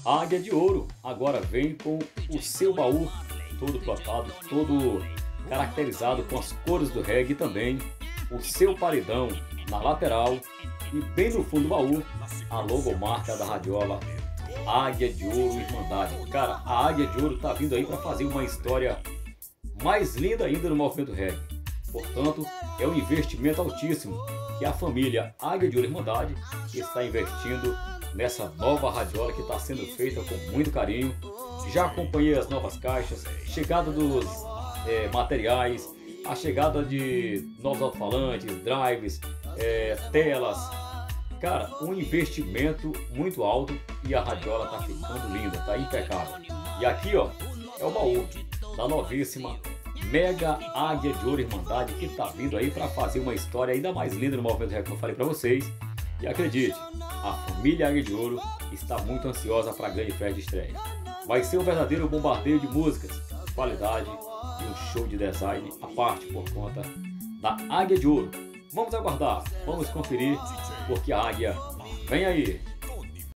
A Águia de Ouro agora vem com o seu baú todo plotado, todo caracterizado com as cores do reggae e também o seu paredão na lateral e bem no fundo do baú a logomarca da radiola Águia de Ouro Irmandade. Cara, a Águia de Ouro tá vindo aí para fazer uma história mais linda ainda no movimento reggae. Portanto, é um investimento altíssimo que a família Águia de Ouro Irmandade está investindo nessa nova radiola que está sendo feita com muito carinho. Já acompanhei as novas caixas, chegada dos materiais, a chegada de novos alto-falantes, drives, telas. Cara, um investimento muito alto e a radiola tá ficando linda, tá impecável. E aqui, ó, é o baú da novíssima Mega Águia de Ouro Irmandade que tá vindo aí para fazer uma história ainda mais linda no movimento reggae, como eu falei para vocês. E acredite, a família Águia de Ouro está muito ansiosa para a grande festa de estreia. Vai ser um verdadeiro bombardeio de músicas, qualidade e um show de design à parte por conta da Águia de Ouro. Vamos aguardar, vamos conferir, porque a Águia vem aí.